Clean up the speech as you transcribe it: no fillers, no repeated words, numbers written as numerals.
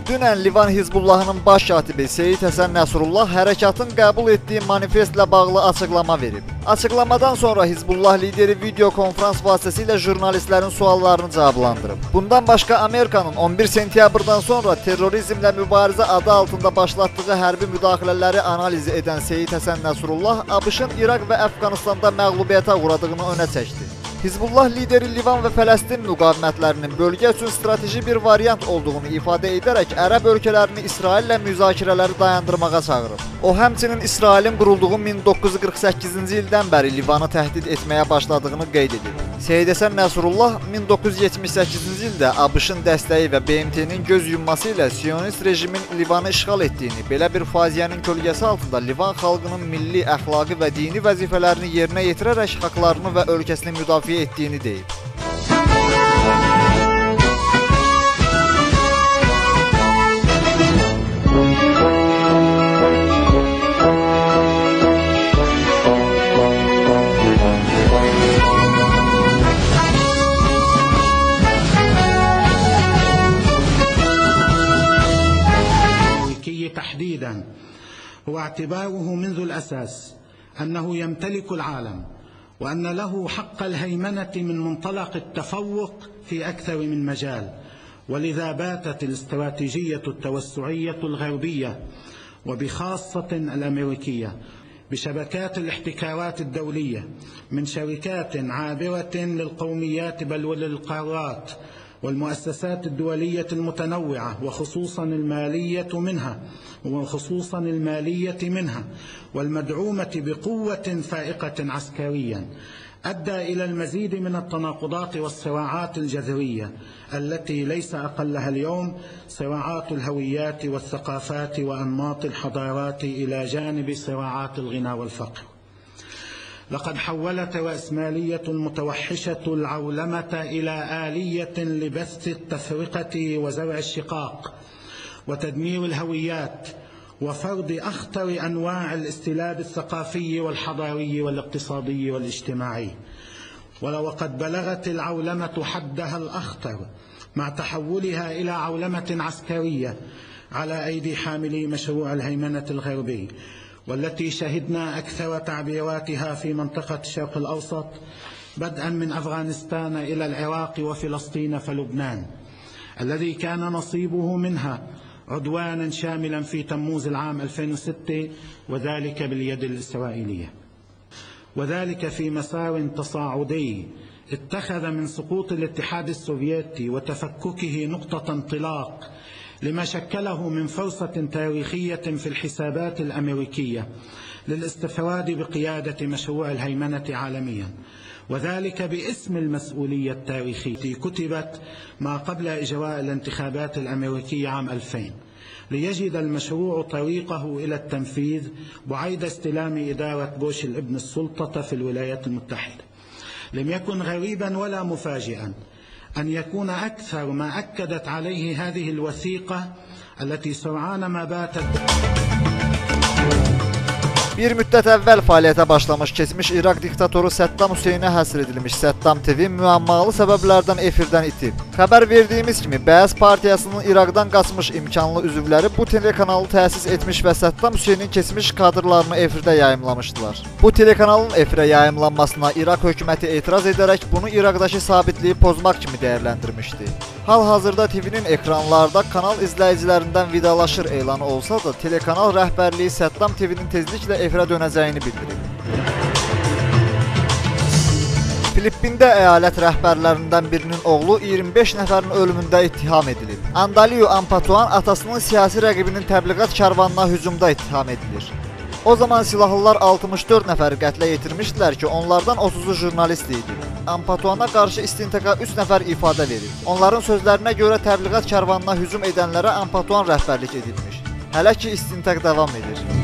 Dünən Livan Hizbullahının baş katibi Seyid Həsən Nəsrullah hərəkatın qəbul etdiyi manifestlə bağlı açıqlama verib. Açıqlamadan sonra Hizbullah lideri video konferans vasitəsilə jurnalistlərin suallarını cavablandırıb. Bundan başqa Amerikanın 11 sentyabrdan sonra terrorizmlə mübarizə adı altında başlatdığı hərbi müdaxilələri analiz edən Seyid Həsən Nəsrullah ABŞ-ın İraq və Əfqanistanda məğlubiyyətə uğradığını önə çəkdi. Hizbullah lideri Livan və Fələstin müqavimətlərinin bölgə üçün strateji bir variant olduğunu ifadə edərək ərəb ölkələrini İsraillə müzakirələri dayandırmağa çağırıb. O, həmçinin İsrailin qurulduğu 1948-ci ildən bəri Livanı təhdid etməyə başladığını qeyd edib. Seyid Həsən Nəsrullah 1978-ci ildə ABŞ-ın dəstəyi və BMT-nin göz yumması ilə Siyonist rejimin Livanı işğal etdiyini, belə bir faciənin kölgəsi altında Livan xalqının milli, əxlaqi və dini vəzifələrini yerinə yetirərək haqlarını və ölkəsini müdafiə etdiyini deyib. تحديدا هو اعتباره منذ الأساس أنه يمتلك العالم وأن له حق الهيمنة من منطلق التفوق في أكثر من مجال، ولذا باتت الاستراتيجية التوسعية الغربية وبخاصة الأمريكية بشبكات الاحتكارات الدولية من شركات عابرة للقوميات بل وللقارات والمؤسسات الدولية المتنوعة وخصوصا المالية منها والمدعومة بقوة فائقة عسكريا، أدى إلى المزيد من التناقضات والصراعات الجذرية التي ليس أقلها اليوم صراعات الهويات والثقافات وأنماط الحضارات إلى جانب صراعات الغنى والفقر. لقد حولت الرأسمالية المتوحشة العولمة إلى آلية لبث التفرقة وزرع الشقاق وتدمير الهويات وفرض أخطر أنواع الاستلاب الثقافي والحضاري والاقتصادي والاجتماعي. وقد بلغت العولمة حدها الأخطر مع تحولها إلى عولمة عسكرية على أيدي حاملي مشروع الهيمنة الغربي، والتي شهدنا أكثر تعبيراتها في منطقة الشرق الأوسط بدءا من أفغانستان إلى العراق وفلسطين فلبنان، الذي كان نصيبه منها عدوانا شاملا في تموز العام 2006 وذلك باليد الإسرائيلية، وذلك في مسار تصاعدي اتخذ من سقوط الاتحاد السوفيتي وتفككه نقطة انطلاق لما شكله من فرصة تاريخية في الحسابات الأمريكية للاستفراد بقيادة مشروع الهيمنة عالميا، وذلك باسم المسؤولية التاريخية التي كتبت ما قبل إجراء الانتخابات الأمريكية عام 2000 ليجد المشروع طريقه إلى التنفيذ بعيد استلام إدارة بوش الابن السلطة في الولايات المتحدة. لم يكن غريبا ولا مفاجئا أن يكون أكثر ما أكدت عليه هذه الوثيقة التي سرعان ما باتت. Bir müddət əvvəl fəaliyyətə başlamış keçmiş İraq diktatoru Səddam Hüseynə həsr edilmiş Səddam TV müəmmalı səbəblərdən efirdən itib. Xəbər verdiyimiz kimi Bəəs partiyasının İraqdan qaçmış imkanlı üzvləri bu telekanalı təsis etmiş və Səddam Hüseynin keçmiş kadrlarını efirdə yayımlamışdılar. Bu telekanalın efirə yayımlanmasına İraq hökuməti etiraz edərək bunu İraqdakı sabitliyi pozmaq kimi dəyərləndirmişdi. Hal-hazırda TV-nin ekranlarda kanal izləyicilərindən vidalaşır elanı olsa da telekanal rəhbərliyi Səddam TV-nin tezliklə efirə dönəcəyini bildirib. Filippində əyalət rəhbərlərindən birinin oğlu 25 nəfərin ölümündə ittiham edilib. Andaliu Ampatuan atasının siyasi rəqibinin təbliğat karvanına hücumda ittiham edilir. O zaman silahlılar 64 nəfəri qətlə yetirmişdilər ki, onlardan 30'u jurnalist idi. Ampatuana qarşı istintaqa 3 nəfər ifadə verib. Onların sözlərinə görə təbliğat karvanına hücum edənlərə Ampatuan rəhbərlik edilmiş. Hələ ki istintaq davam edir.